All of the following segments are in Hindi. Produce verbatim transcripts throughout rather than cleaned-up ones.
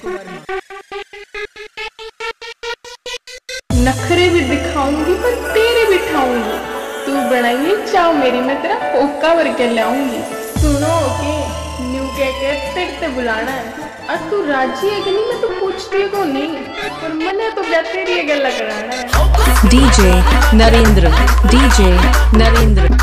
नखरे भी दिखाऊंगी पर तेरे बिठाऊंगी, तू बनाइए चाव मेरी मैं तेरा होका भर के लाऊंगी। सुनो के न्यू कह के तेरे से बुलाना है, और तू राजी है कि नहीं मैं तो पूछती को नहीं, पर मैंने तो क्या तेरी गला कराना है। DJ Narendra, DJ Narendra.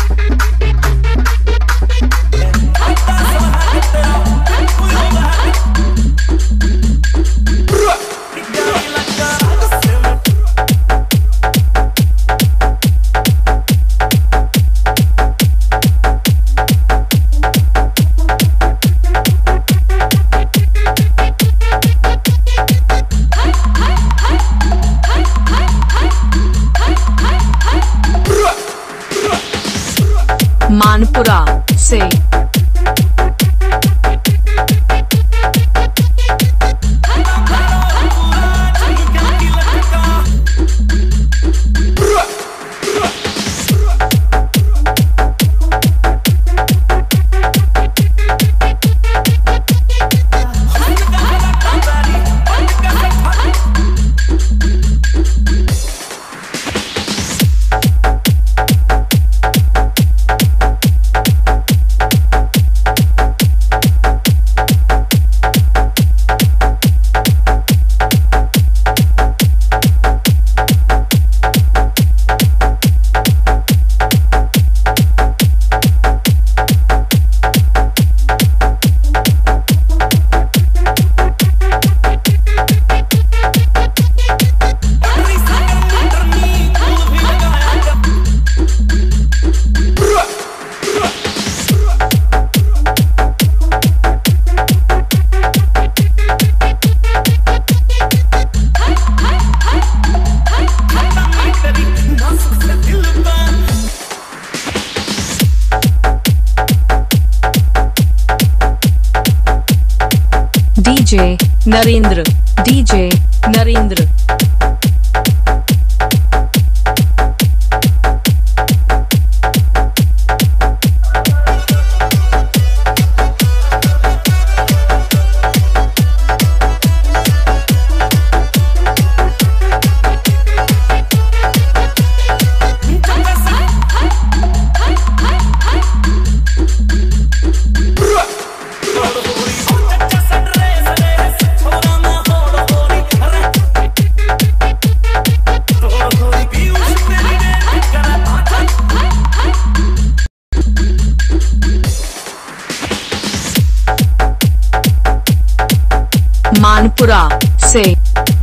मानपुरा से डीजे नरेंद्र, डीजे नरेंद्र। मानपुरा से